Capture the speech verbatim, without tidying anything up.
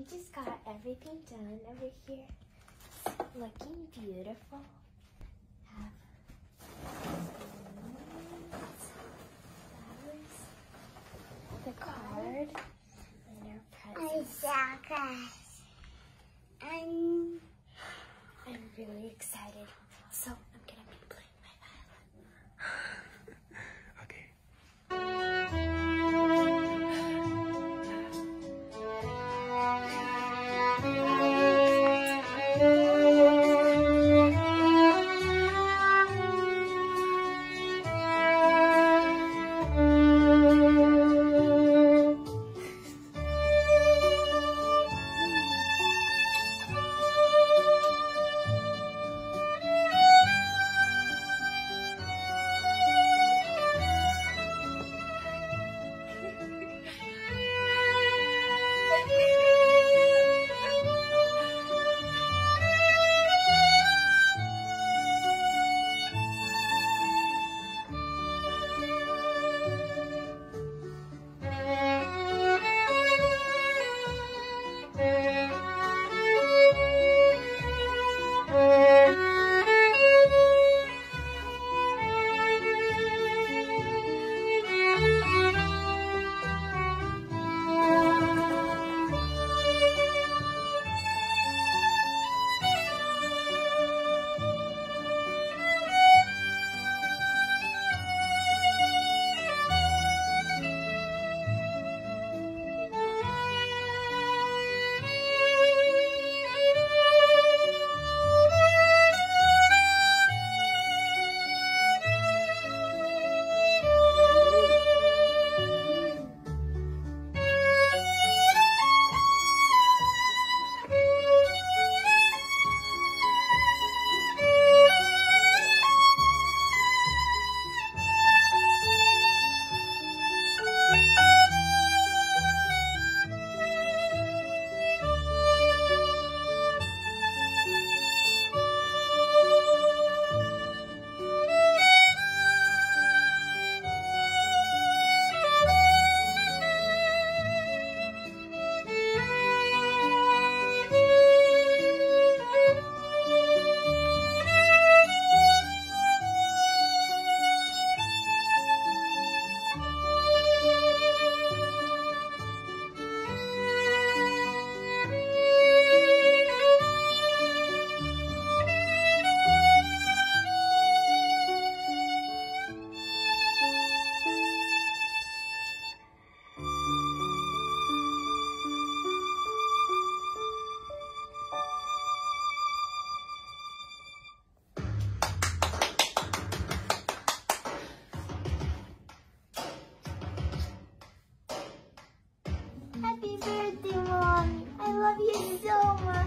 just got everything done over here. It's looking beautiful. Have flowers, the card, and our presents. I'm, I'm really excited. So I'm gonna be playing my violin. Okay. Happy birthday, Mom! I love you so much!